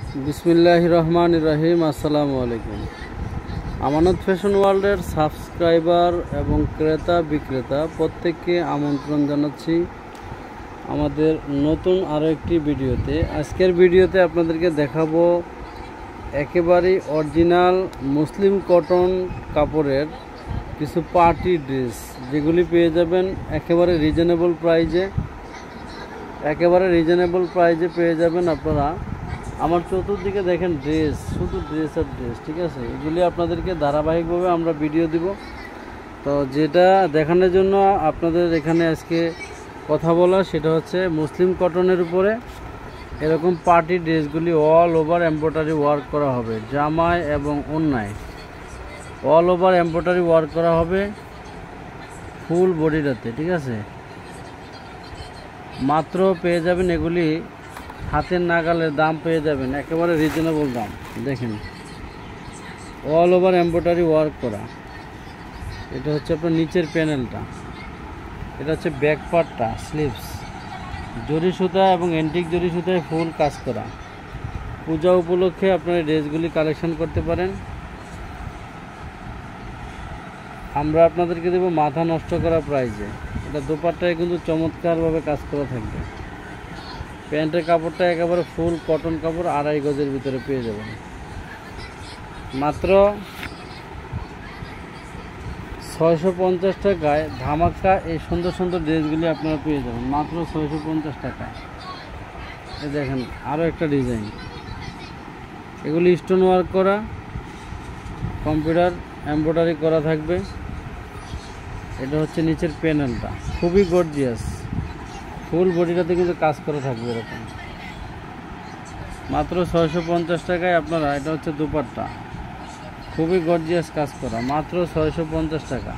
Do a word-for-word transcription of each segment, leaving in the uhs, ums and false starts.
বিসমিল্লাহির রহমানির রহিম। আসসালামু আলাইকুম। আমানত ফ্যাশন ওয়ার্ল্ডের সাবস্ক্রাইবার এবং ক্রেতা বিক্রেতা প্রত্যেককে আমন্ত্রণ জানাচ্ছি আমাদের নতুন আরও একটি ভিডিওতে। আজকের ভিডিওতে আপনাদেরকে দেখাবো একেবারেই অরিজিনাল মুসলিম কটন কাপড়ের কিছু পার্টি ড্রেস, যেগুলি পেয়ে যাবেন একেবারে রিজনেবল প্রাইজে। একেবারে রিজনেবল প্রাইজে পেয়ে যাবেন আপনারা। আমার চতুর্দিকে দেখেন ড্রেস, শুধু ড্রেস আর ড্রেস, ঠিক আছে। এগুলি আপনাদেরকে ধারাবাহিকভাবে আমরা ভিডিও দিব। তো যেটা দেখানোর জন্য আপনাদের এখানে আজকে কথা বলা, সেটা হচ্ছে মুসলিম কটনের উপরে এরকম পার্টি ড্রেসগুলি অল ওভার এমব্রয়ডারি ওয়ার্ক করা হবে, জামায় এবং ওড়নায় অল ওভার এমব্রয়ডারি ওয়ার্ক করা হবে ফুল বডিটাতে, ঠিক আছে। মাত্র পেয়ে যাবেন এগুলি হাতের নাগালের দাম পেয়ে যাবেন একেবারে রিজনেবল দাম। দেখেন অল ওভার এমব্রয়ডারি ওয়ার্ক করা। এটা হচ্ছে আপনার নিচের প্যানেলটা, এটা হচ্ছে ব্যাক পার্টটা, স্লিভস জরি সুতা এবং অ্যান্টিক জরি সুতায় ফুল কাজ করা। পূজা উপলক্ষে আপনারা ড্রেসগুলি কালেকশন করতে পারেন। আমরা আপনাদেরকে দেবো মাথা নষ্ট করা প্রাইজে। এটা দোপাট্টায় কিন্তু চমৎকারভাবে কাজ করা থাকবে। প্যান্টের কাপড়টা একেবারে ফুল কটন কাপড়, আড়াই গজের ভিতরে পেয়ে যাবেন মাত্র ছয়শো পঞ্চাশ টাকায়। ধামাকা এই সুন্দর সুন্দর ড্রেসগুলি আপনারা পেয়ে যাবেন মাত্র ছয়শো পঞ্চাশ টাকায়। এই দেখেন আরও একটা ডিজাইন, এগুলি স্টোন ওয়ার্ক করা, কম্পিউটার এমব্রয়ডারি করা থাকবে। এটা হচ্ছে নিচের প্যানেলটা, খুবই গর্জিয়াস, ফুল বডিটাতে কিন্তু কাজ করা থাকবে এরকম। মাত্র ছয়শো পঞ্চাশ টাকায় আপনারা, এটা হচ্ছে দুপাট্টা, খুবই গর্জিয়াস কাজ করা, মাত্র ছয়শো পঞ্চাশ টাকা।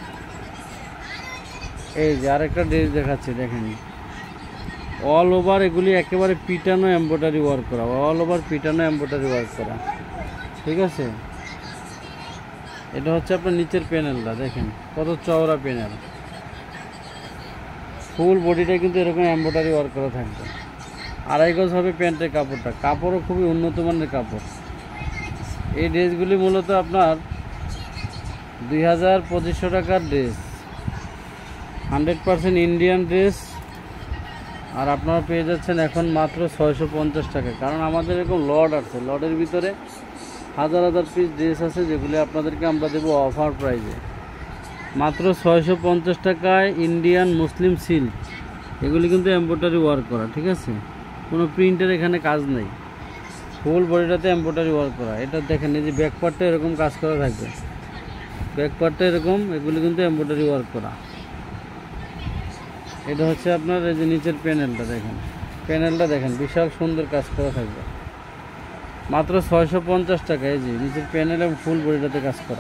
এই যে আরেকটা ড্রেস দেখাচ্ছি, দেখেন অল ওভার এগুলি একেবারে পিটানো এমব্রয়ডারি ওয়ার্ক করা, অল ওভার পিটানো এমব্রয়ডারি ওয়ার্ক করা, ঠিক আছে। এটা হচ্ছে আপনার নিচের প্যানেলটা, দেখেন কত চওড়া প্যানেল, ফুল বডিটা কিন্তু এরকম এমব্রয়ডারি ওয়ার্ক করা থাকবে। আড়াই গজ হবে প্যান্টের কাপড়টা, কাপড়ও খুবই উন্নত মানের কাপড়। এই ড্রেসগুলি মূলত আপনার দুই হাজার পঁচিশশো টাকার dress, hundred percent Indian dress, আর আপনারা পেয়ে যাচ্ছেন এখন মাত্র ছয়শো পঞ্চাশ টাকা। কারণ আমাদের এরকম লট আছে, লটের ভিতরে হাজার হাজার পিস ড্রেস আছে, যেগুলি আপনাদেরকে আমরা দেবো অফার প্রাইজে মাত্র ছয়শো পঞ্চাশ টাকায়। ইন্ডিয়ান মুসলিম সিল্ক, এগুলি কিন্তু এমব্রয়ডারি ওয়ার্ক করা, ঠিক আছে। কোনো প্রিন্টের এখানে কাজ নেই, ফুল বডিটাতে এমব্রয়ডারি ওয়ার্ক করা। এটা দেখেন এই যে ব্যাক পার্টটা এরকম কাজ করা থাকবে, ব্যাক পার্টটা এরকম, এগুলি কিন্তু এমব্রয়ডারি ওয়ার্ক করা। এটা হচ্ছে আপনার এই যে নিচের প্যানেলটা, দেখেন প্যানেলটা দেখেন বিশাল সুন্দর কাজ করা থাকবে মাত্র ছয়শো পঞ্চাশ টাকা। এই যে নিচের প্যানেল এবং ফুল বডিটাতে কাজ করা।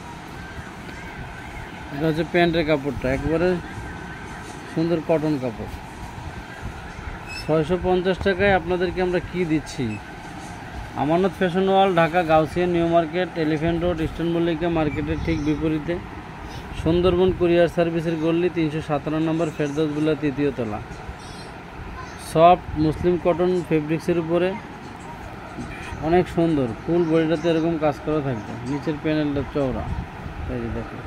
এটা হচ্ছে প্যান্টের কাপড়টা, একবারে সুন্দর কটন কাপড়। ছয়শো পঞ্চাশ টাকায় আপনাদেরকে আমরা কি দিচ্ছি। Amanat fashion world, Dhaka Gausia new market, elephant road, eastern Mallika মার্কেটের ঠিক বিপরীতে, সুন্দরবন কুরিয়ার সার্ভিসের গল্লি, তিনশো সতেরো নম্বর, ফেরদৌস বিল্লা, তৃতীয় তলা। সফট মুসলিম কটন ফেব্রিক্সের উপরে অনেক সুন্দর, ফুল বডিটাতে এরকম কাজ করা থাকবে, নিচের প্যানেলটা চওড়া। এই যে দেখেন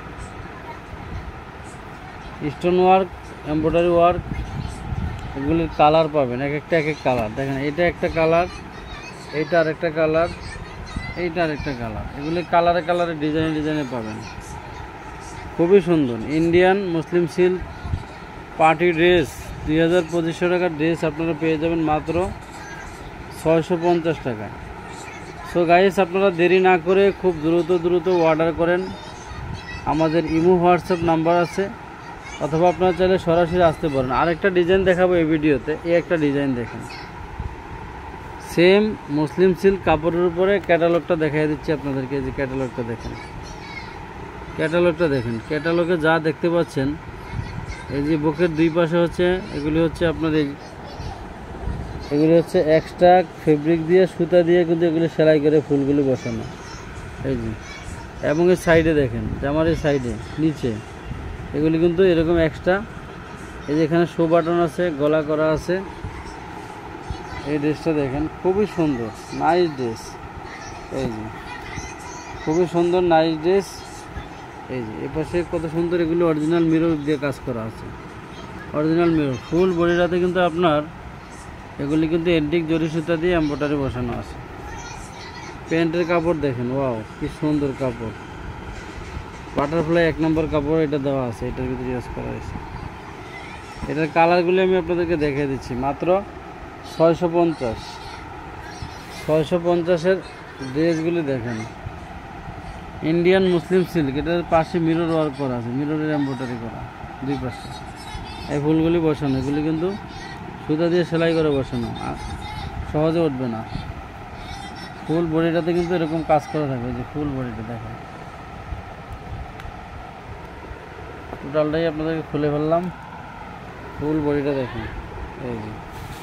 স্টোন ওয়ার্ক, এমব্রয়ডারি ওয়ার্ক, এগুলির কালার পাবেন এক একটা এক এক কালার। দেখেন এটা একটা কালার, এইটা আরেকটা কালার, এইটা আরেকটা কালার, এগুলি কালারে কালারে ডিজাইনে ডিজাইনে পাবেন। খুবই সুন্দর Indian muslin silk party dress, দুই হাজার পঁচিশশো টাকার ড্রেস আপনারা পেয়ে যাবেন মাত্র ছয়শো পঞ্চাশ টাকা। সো গাইস, আপনারা দেরি না করে খুব দ্রুত দ্রুত অর্ডার করেন। আমাদের ইমো হোয়াটসঅ্যাপ নাম্বার আছে, অথবা আপনারা চাইলে সরাসরি আসতে পারেন। আরেকটা ডিজাইন দেখাবো এই ভিডিওতে, এই একটা ডিজাইন দেখেন, সেম মুসলিম সিল্ক কাপড়ের উপরে ক্যাটালগটা দেখাই দিচ্ছি আপনাদেরকে। যে ক্যাটালগটা দেখেন, ক্যাটালগটা দেখেন, ক্যাটালগে যা দেখতে পাচ্ছেন, এই যে বুকের দুই পাশে হচ্ছে, এগুলি হচ্ছে আপনার এই এগুলি হচ্ছে এক্সট্রা ফেব্রিক দিয়ে সুতা দিয়ে কিন্তু এগুলি সেলাই করে ফুলগুলি বসানো, এই যে। এবং এই সাইডে দেখেন, জামার এই সাইডে নিচে এগুলি কিন্তু এরকম এক্সট্রা, এই যে এখানে শো বাটন আছে, গলা করা আছে, এই ড্রেসটা দেখেন, খুবই সুন্দর, নাইস ড্রেস। এই যে খুবই সুন্দর নাইস ড্রেস। এই যে এপাশে কত সুন্দর, এগুলো অরিজিনাল মিরর দিয়ে কাজ করা আছে, অরিজিনাল মিরর। ফুল বডিটাতে কিন্তু আপনার এগুলি কিন্তু এন্টিক জরি সুতা দিয়ে এমব্রয়ডারি বসানো আছে। প্যান্টের কাপড় দেখেন, ওয়াও কি সুন্দর কাপড়, বাটারফ্লাই এক নম্বর কাপড় এটা দেওয়া আছে, এটার ভিতরে ইউজ করা হয়েছে। এটার কালারগুলি আমি আপনাদেরকে দেখিয়ে দিচ্ছি। মাত্র ছয়শো পঞ্চাশ ছয়শো পঞ্চাশের ড্রেসগুলি দেখেন, ইন্ডিয়ান মুসলিম সিল্ক। এটার পাশে মিরর ওয়ার্ক করা আছে, মিররের এমব্রয়ডারি করা দুই পাশে। এই ফুলগুলি বসানো, এগুলি কিন্তু সুতা দিয়ে সেলাই করে বসানো, সহজে উঠবে না। ফুল বডিটাতে কিন্তু এরকম কাজ করা থাকবে, যে ফুল বডিটা দেখেন। টোটালটাই আপনাদেরকে খুলে ফেললাম, ফুল বডিটা দেখুন। এই যে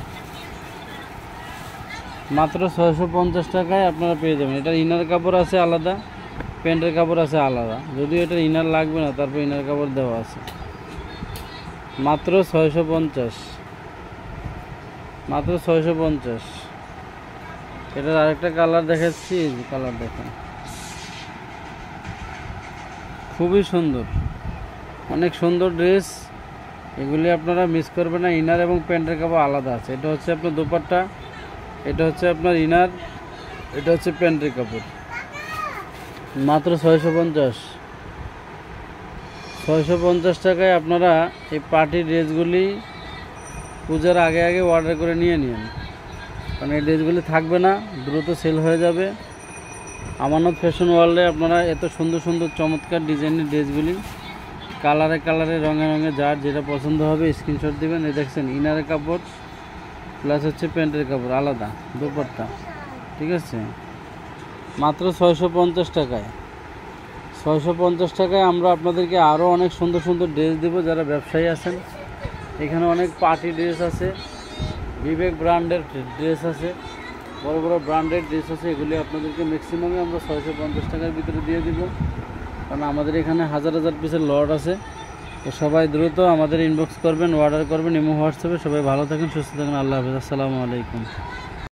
মাত্র ছয়শো পঞ্চাশ টাকায় আপনারা পেয়ে যাবেন। এটার ইনার কাপড় আছে আলাদা, প্যান্টের কাপড় আছে আলাদা, যদিও এটার ইনার লাগবে না, তারপর ইনার কাপড় দেওয়া আছে। মাত্র ছয়শো পঞ্চাশ মাত্র ছয়শো পঞ্চাশ। এটার আরেকটা কালার দেখাচ্ছি, এই যে কালার দেখেন, খুবই সুন্দর, অনেক সুন্দর ড্রেস। এগুলি আপনারা মিস করবেন না। ইনার এবং প্যান্টের কাপড় আলাদা আছে। এটা হচ্ছে আপনার দোপাট্টা, এটা হচ্ছে আপনার ইনার, এটা হচ্ছে প্যান্টের কাপড়। মাত্র ছয়শো পঞ্চাশ ছয়শো পঞ্চাশ টাকায় আপনারা এই পার্টি ড্রেসগুলি পূজার আগে আগে অর্ডার করে নিয়ে নিন, কারণ এই ড্রেসগুলি থাকবে না, দ্রুত সেল হয়ে যাবে। আমানত ফ্যাশন ওয়ার্ল্ডে আপনারা এত সুন্দর সুন্দর চমৎকার ডিজাইনের ড্রেসগুলি কালারে কালারে রঙে রঙে যার যেটা পছন্দ হবে স্ক্রিনশট দিবেন। এই দেখছেন ইনারের কাপড় প্লাস হচ্ছে প্যান্টের কাপড় আলাদা, দুপাট্টা, ঠিক আছে। মাত্র ছয়শো পঞ্চাশ টাকায় ছয়শো পঞ্চাশ টাকায় আমরা আপনাদেরকে আরও অনেক সুন্দর সুন্দর ড্রেস দেবো। যারা ব্যবসায়ী আছেন, এখানে অনেক পার্টি ড্রেস আছে, বিবেক ব্র্যান্ডের ড্রেস আছে, বড় বড় ব্র্যান্ডের ড্রেস আছে। এগুলি আপনাদেরকে ম্যাক্সিমামে আমরা ছয়শো পঞ্চাশ টাকার ভিতরে দিয়ে দিব, কারণ আমাদের এখানে হাজার হাজার পিসের লট আছে। তো সবাই দ্রুত আমাদের ইনবক্স করবেন, অর্ডার করবেন ইমো হোয়াটসঅ্যাপে। সবাই ভালো থাকেন, সুস্থ থাকেন, আল্লাহ হাফেজ, আসসালামু আলাইকুম।